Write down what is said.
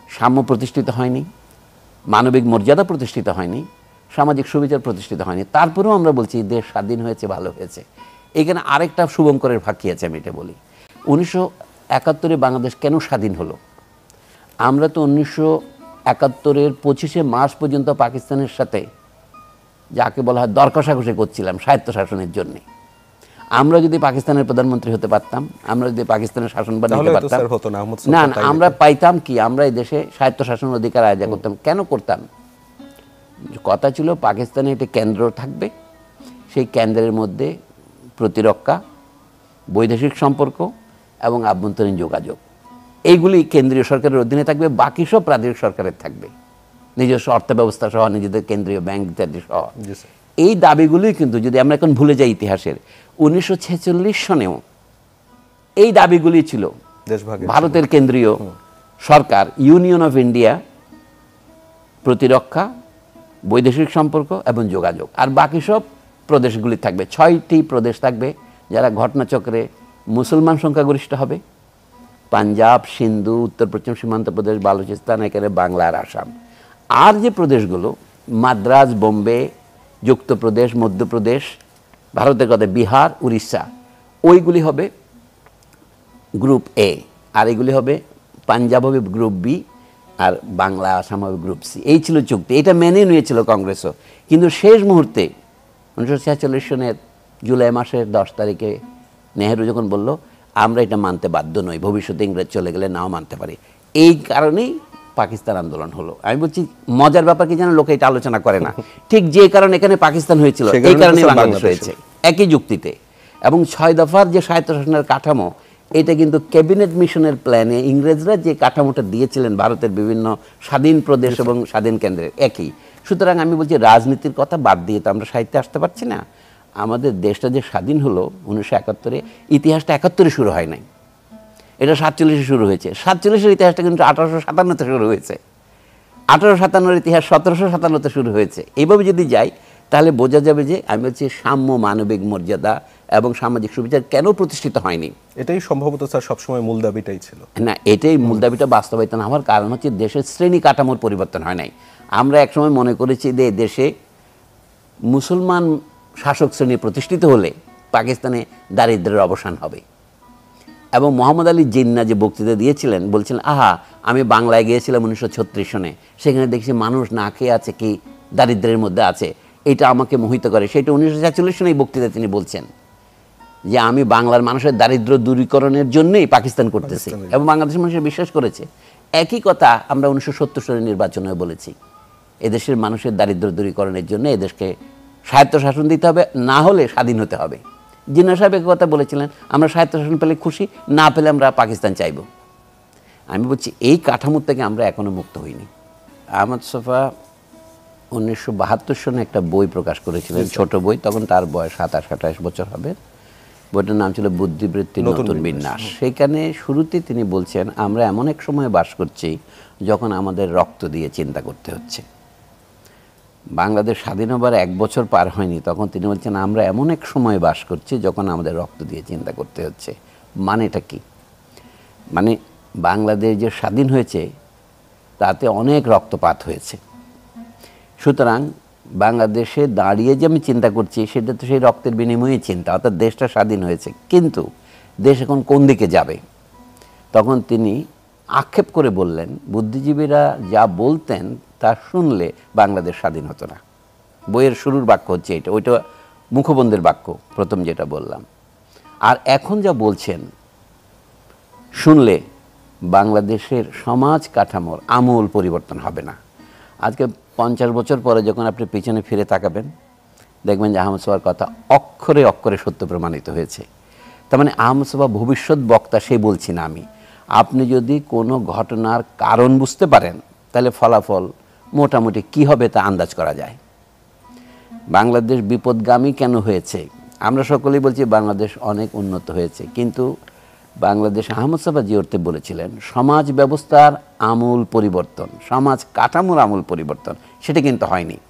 সাম্য প্রতিষ্ঠিত হয়নি, মানবিক মর্যাদা প্রতিষ্ঠিত হয়নি, সামাজিক সুবিচার প্রতিষ্ঠিত হয়নি। তারপরেও আমরা বলছি দেশ স্বাধীন হয়েছে, ভালো হয়েছে। এখানে আরেকটা শুভঙ্করের ফাঁকি আছে, আমি এটা বলি। 1971-এ বাংলাদেশ কেন স্বাধীন হলো? আমরা তো 1971-এর 25শে মার্চ পর্যন্ত পাকিস্তানের সাথে যাকে বলা হয় দর কষাকষি করছিলাম স্বায়ত্তশাসনের জন্য। আমরা যদি পাকিস্তানের প্রধানমন্ত্রী হতে পারতাম, আমরা যদি পাকিস্তানের শাসনভার নিতে পারতাম, না আমরা পাইতাম কি? আমরা এই দেশে স্বায়ত্তশাসনের অধিকার আয়োজন করতাম। কেন করতাম? কথা ছিল পাকিস্তানে একটি কেন্দ্র থাকবে, সেই কেন্দ্রের মধ্যে প্রতিরক্ষা, বৈদেশিক সম্পর্ক এবং আভ্যন্তরীণ যোগাযোগ, এইগুলি কেন্দ্রীয় সরকারের অধীনে থাকবে, বাকি সব প্রাদেশিক সরকারের থাকবে, নিজস্ব অর্থব্যবস্থা সহ, নিজেদের কেন্দ্রীয় ব্যাংক ইত্যাদি সহ। এই দাবিগুলি কিন্তু যদি আমরা এখন ভুলে যাই ইতিহাসের, 1946 সনেও এই দাবিগুলি ছিল। ভারতের কেন্দ্রীয় সরকার, ইউনিয়ন অফ ইন্ডিয়া, প্রতিরক্ষা, বৈদেশিক সম্পর্ক এবং যোগাযোগ, আর বাকি সব প্রদেশগুলি থাকবে। 6টি প্রদেশ থাকবে যারা ঘটনাচক্রে মুসলমান সংখ্যাগরিষ্ঠ হবে: পাঞ্জাব, সিন্ধু, উত্তর পশ্চিম সীমান্ত প্রদেশ, বালুচিস্তান, এখানে বাংলা আর আসাম। আর যে প্রদেশগুলো মাদ্রাজ, বোম্বে, যুক্তপ্রদেশ, মধ্যপ্রদেশ, ভারতের কথা বিহার, উড়িষ্যা, ওইগুলি হবে গ্রুপ এ, আর এগুলি হবে পাঞ্জাব হবে গ্রুপ বি, আর বাংলা আসাম হবে গ্রুপ সি। এই ছিল চুক্তি, এটা মেনে নিয়েছিল কংগ্রেসও। কিন্তু শেষ মুহূর্তে 1946 সনের জুলাই মাসের 10 তারিখে নেহেরু যখন বলল আমরা এটা মানতে বাধ্য নই, ভবিষ্যতে ইংরেজ চলে গেলে নাও মানতে পারি, এই কারণেই পাকিস্তান আন্দোলন হলো। আমি বলছি মজার ব্যাপার কি জানেন, লোকে এটা আলোচনা করে না। ঠিক যে কারণে এখানে পাকিস্তান হয়েছিল, এই কারণে বাংলাদেশ হয়েছে, একই যুক্তিতে। এবং 6 দফার যে স্বায়ত্তশাসনের কাঠামো, এটা কিন্তু ক্যাবিনেট মিশনের প্ল্যানে ইংরেজরা যে কাঠামোটা দিয়েছিলেন ভারতের বিভিন্ন স্বাধীন প্রদেশ এবং স্বাধীন কেন্দ্রের, একই। সুতরাং আমি বলছি রাজনীতির কথা বাদ দিয়ে তো আমরা সাহিত্যে আসতে পারছি না। আমাদের দেশটা যে স্বাধীন হলো 1971-এ, ইতিহাসটা 71-এ শুরু হয় নাই, এটা 47-এ শুরু হয়েছে। 47-এর ইতিহাসটা কিন্তু 1857-তে শুরু হয়েছে। 1857-এর ইতিহাস 1757-তে শুরু হয়েছে। এইভাবে যদি যাই তাহলে বোঝা যাবে যে আমি বলছি সাম্য, মানবিক মর্যাদা এবং সামাজিক সুবিচার কেন প্রতিষ্ঠিত হয়নি। এটাই সম্ভবত স্যার সবসময় মূল দাবিটাই ছিল। না, এটাই মূল দাবিটা বাস্তবায়িত না হওয়ার কারণ হচ্ছে দেশের শ্রেণী কাঠামোর পরিবর্তন হয় নাই। আমরা একসময় মনে করেছি যে দেশে মুসলমান শাসক শ্রেণী প্রতিষ্ঠিত হলে পাকিস্তানে দারিদ্র্যের অবসান হবে। এবং মোহাম্মদ আলী জিন্নাহ যে বক্তৃতা দিয়েছিলেন, বলছিলেন আহা আমি বাংলায় গিয়েছিলাম 1936 সনে, সেখানে দেখছি মানুষ না খেয়ে আছে, কি দারিদ্র্যের মধ্যে আছে, এটা আমাকে মোহিত করে। সেটা 1946 সনে এই বক্তৃতা তিনি বলছেন যে আমি বাংলার মানুষের দারিদ্র্য দূরীকরণের জন্যই পাকিস্তান করতেছি, এবং বাংলাদেশের মানুষের বিশ্বাস করেছে। একই কথা আমরা 1970 সনের নির্বাচনে বলেছি, এদেশের মানুষের দারিদ্র্য দূরীকরণের জন্য এদেশকে স্বায়ত্তশাসন দিতে হবে, না হলে স্বাধীন হতে হবে। জিন্নাহ সাহেব এক কথা বলেছিলেন, আমরা স্বায়ত্তশাসন পেলে খুশি, না পেলে আমরা পাকিস্তান চাইব। আমি বলছি এই কাঠামো থেকে আমরা এখনও মুক্ত হইনি। আহমদ ছফা 1972 সনে একটা বই প্রকাশ করেছিলেন, ছোট বই, তখন তার বয়স 27-28 বছর হবে। বইটার নাম ছিল বুদ্ধিবৃত্তির নতুন বিন্যাস। সেখানে শুরুতে তিনি বলছেন আমরা এমন এক সময়ে বাস করছি যখন আমাদের রক্ত দিয়ে চিন্তা করতে হচ্ছে। বাংলাদেশ স্বাধীন হবার 1 বছর পার হয়নি, তখন তিনি বলছেন আমরা এমন এক সময়ে বাস করছি যখন আমাদের রক্ত দিয়ে চিন্তা করতে হচ্ছে। মানেটা কি? মানে বাংলাদেশ যে স্বাধীন হয়েছে তাতে অনেক রক্তপাত হয়েছে। সুতরাং বাংলাদেশে দাঁড়িয়ে যে আমি চিন্তা করছি সেটা তো সেই রক্তের বিনিময়ে চিন্তা, অর্থাৎ দেশটা স্বাধীন হয়েছে, কিন্তু দেশ এখন কোন দিকে যাবে? তখন তিনি আক্ষেপ করে বললেন বুদ্ধিজীবীরা যা বলতেন তা শুনলে বাংলাদেশ স্বাধীন হতো না। বইয়ের শুরুর বাক্য হচ্ছে এটা, ওইটা মুখবন্ধের বাক্য প্রথম যেটা বললাম। আর এখন যা বলছেন শুনলে বাংলাদেশের সমাজ কাঠামোর আমূল পরিবর্তন হবে না। আজকে 50 বছর পরে যখন আপনি পিছনে ফিরে তাকাবেন দেখবেন যে আহমদ ছফার কথা অক্ষরে অক্ষরে সত্য প্রমাণিত হয়েছে। তার মানে আহমদ ছফা ভবিষ্যৎ বক্তা সে বলছি না আমি। আপনি যদি কোনো ঘটনার কারণ বুঝতে পারেন তাহলে ফলাফল মোটামুটি কি হবে তা আন্দাজ করা যায়। বাংলাদেশ বিপদগামী কেন হয়েছে? আমরা সকলেই বলছি বাংলাদেশ অনেক উন্নত হয়েছে, কিন্তু বাংলাদেশ আহমদ ছফা যে অর্থে বলেছিলেন সমাজ ব্যবস্থার আমূল পরিবর্তন, সমাজ কাঠামোর আমূল পরিবর্তন, সেটা কিন্তু হয়নি।